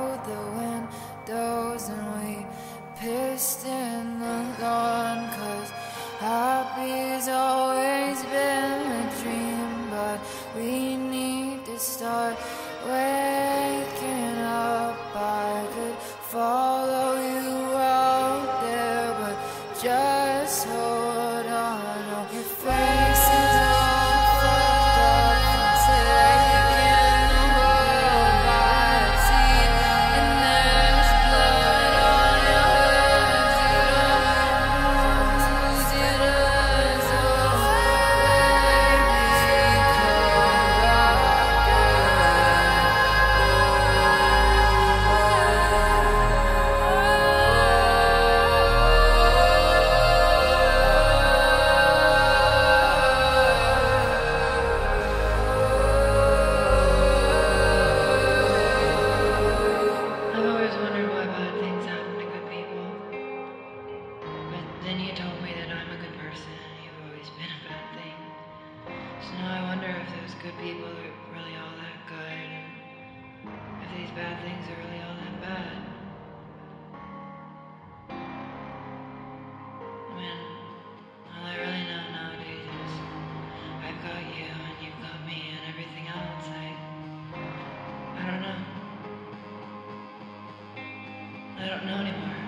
out the windows and we pissed in the lawn, 'cause happy's always been a dream, but we need to start waking up. I could follow you out there, but just hold on. Oh, your face is all fucked up and taking the world by the teeth, and there's blood on your hands. You don't lose your love, so baby, come back again. I've always wondered why bad things happen to good people. But then you told me that I'm a good person and you've always been a bad thing. So now I wonder if those good people are really all that good, and if these bad things are really all that bad. I mean, all I really know nowadays is I've got you and you've got me and everything else. I don't know. I don't know anymore.